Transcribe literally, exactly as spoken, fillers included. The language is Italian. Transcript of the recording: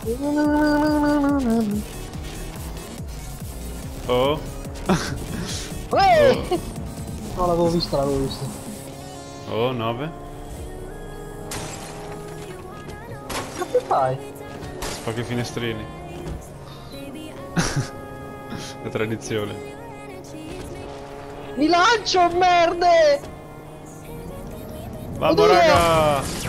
Oh. Oh. No, l'avevo vista, l'avevo vista. Oh, nove. Che fai? Spacchi i finestrini. La tradizione. Mi lancio, merde! Vamo Oddio! raga!